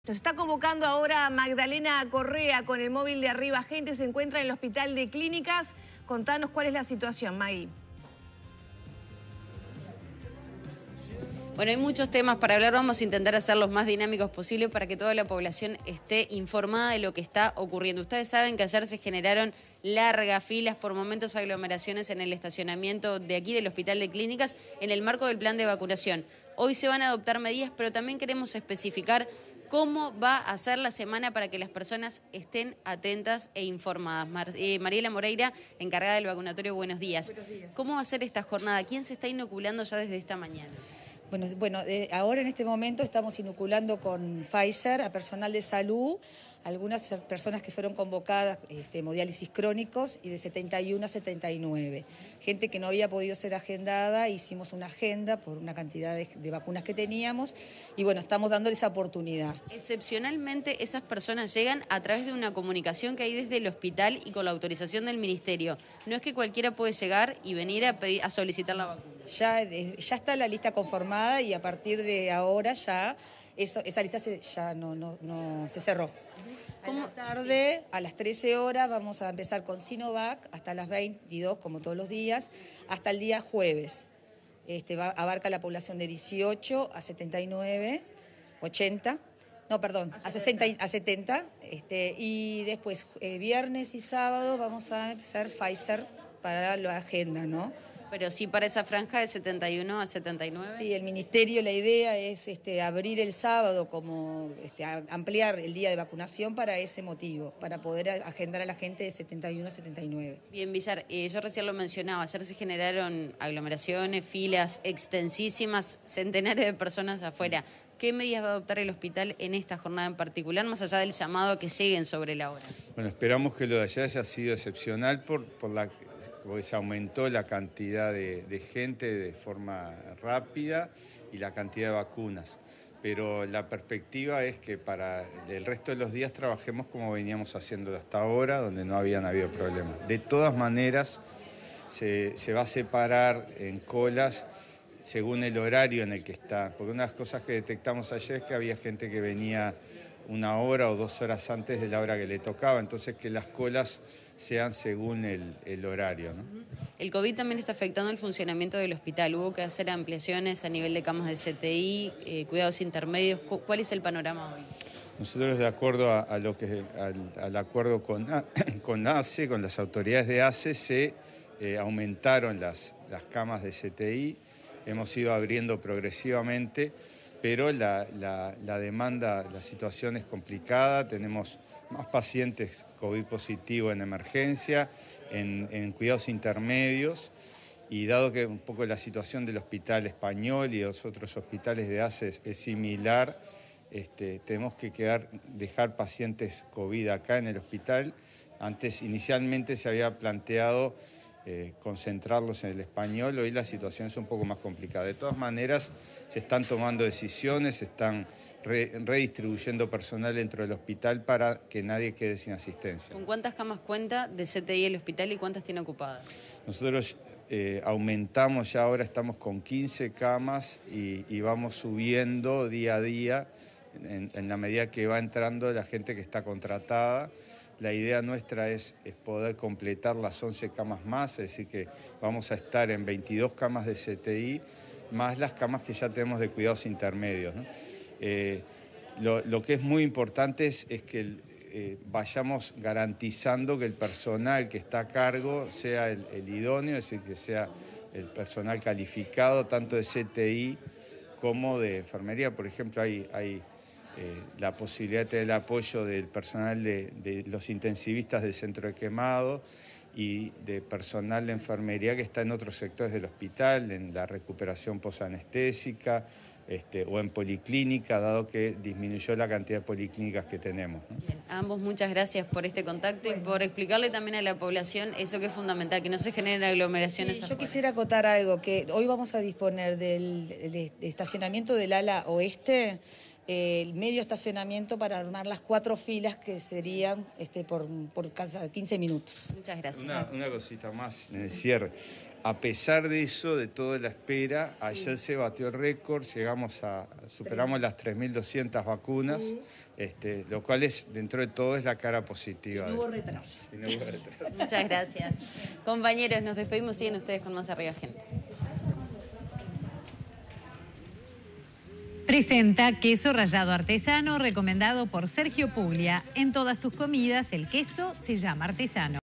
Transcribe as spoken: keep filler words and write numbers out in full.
Nos está convocando ahora Magdalena Correa con el móvil de Arriba Gente. Se encuentra en el Hospital de Clínicas. Contanos cuál es la situación, Maggie. Bueno, hay muchos temas para hablar, vamos a intentar hacer los más dinámicos posible para que toda la población esté informada de lo que está ocurriendo. Ustedes saben que ayer se generaron largas filas, por momentos aglomeraciones en el estacionamiento de aquí del Hospital de Clínicas en el marco del plan de vacunación. Hoy se van a adoptar medidas, pero también queremos especificar cómo va a ser la semana para que las personas estén atentas e informadas. Mar eh, Mariela Moreira, encargada del vacunatorio, buenos días. Buenos días. ¿Cómo va a ser esta jornada? ¿Quién se está inoculando ya desde esta mañana? Bueno, bueno eh, ahora en este momento estamos inoculando con Pfizer a personal de salud, algunas personas que fueron convocadas, este, hemodiálisis crónicos, y de setenta y uno a setenta y nueve. Gente que no había podido ser agendada, hicimos una agenda por una cantidad de, de vacunas que teníamos, y bueno, estamos dándoles esa oportunidad. Excepcionalmente, esas personas llegan a través de una comunicación que hay desde el hospital y con la autorización del ministerio. No es que cualquiera puede llegar y venir a, pedir, a solicitar la vacuna. Ya, ya está la lista conformada y a partir de ahora ya eso, esa lista se, ya no, no, no se cerró. A la tarde, a las trece horas, vamos a empezar con Sinovac hasta las veintidós, como todos los días, hasta el día jueves. Este, va, abarca la población de dieciocho a setenta y nueve, ochenta, no, perdón, a sesenta, a setenta, este, y después eh, viernes y sábado vamos a empezar Pfizer para la agenda, ¿no? Pero sí para esa franja de setenta y uno a setenta y nueve. Sí, el ministerio, la idea es este, abrir el sábado, como este, ampliar el día de vacunación para ese motivo, para poder agendar a la gente de setenta y uno a setenta y nueve. Bien, Villar, eh, yo recién lo mencionaba, ayer se generaron aglomeraciones, filas extensísimas, centenares de personas afuera. ¿Qué medidas va a adoptar el hospital en esta jornada en particular, más allá del llamado a que lleguen sobre la hora? Bueno, esperamos que lo de ayer haya sido excepcional por, por la... porque se aumentó la cantidad de, de gente de forma rápida y la cantidad de vacunas. Pero la perspectiva es que para el resto de los días trabajemos como veníamos haciéndolo hasta ahora, donde no habían habido problemas. De todas maneras, se, se va a separar en colas según el horario en el que está. Porque una de las cosas que detectamos ayer es que había gente que venía una hora o dos horas antes de la hora que le tocaba, entonces que las colas sean según el, el horario, ¿no? El COVID también está afectando el funcionamiento del hospital. Hubo que hacer ampliaciones a nivel de camas de C T I, eh, cuidados intermedios. ¿Cuál es el panorama hoy? Nosotros, de acuerdo a, a lo que al, al acuerdo con, con A C E, con las autoridades de A C E, se eh, aumentaron las, las camas de C T I. Hemos ido abriendo progresivamente, pero la, la, la demanda, la situación es complicada. Tenemos más pacientes COVID positivo en emergencia, en, en cuidados intermedios, y dado que un poco la situación del Hospital Español y los otros hospitales de A C E es, es similar, este, tenemos que quedar, dejar pacientes COVID acá en el hospital. Antes, inicialmente se había planteado Eh, concentrarlos en el Español. Hoy la situación es un poco más complicada. De todas maneras, se están tomando decisiones, se están re, redistribuyendo personal dentro del hospital para que nadie quede sin asistencia. ¿Con cuántas camas cuenta de C T I el hospital y cuántas tiene ocupadas? Nosotros eh, aumentamos, ya ahora estamos con quince camas y, y vamos subiendo día a día en, en la medida que va entrando la gente que está contratada. La idea nuestra es, es poder completar las once camas más, es decir que vamos a estar en veintidós camas de C T I, más las camas que ya tenemos de cuidados intermedios, ¿no? Eh, lo, lo que es muy importante es, es que eh, vayamos garantizando que el personal que está a cargo sea el, el idóneo, es decir, que sea el personal calificado, tanto de C T I como de enfermería. Por ejemplo, hay... hay Eh, la posibilidad de tener el apoyo del personal de, de los intensivistas del centro de quemado y de personal de enfermería que está en otros sectores del hospital, en la recuperación posanestésica este, o en policlínica, dado que disminuyó la cantidad de policlínicas que tenemos, ¿no? Bien, a ambos muchas gracias por este contacto y por explicarle también a la población eso que es fundamental, que no se generen aglomeraciones. Sí, yo quisiera acotar algo, que hoy vamos a disponer del, del estacionamiento del ala oeste, el medio estacionamiento para armar las cuatro filas que serían este, por, por cada quince minutos. Muchas gracias. Una, una cosita más en el cierre. A pesar de eso, de toda la espera, sí. Ayer se batió el récord, llegamos a, superamos las tres mil doscientas vacunas, sí. Este, lo cual es, dentro de todo, es la cara positiva. No hubo retraso. No hubo retraso. Muchas gracias. Compañeros, nos despedimos. Siguen ustedes con más Arriba Gente. Presenta queso rallado artesano recomendado por Sergio Puglia. En todas tus comidas el queso se llama artesano.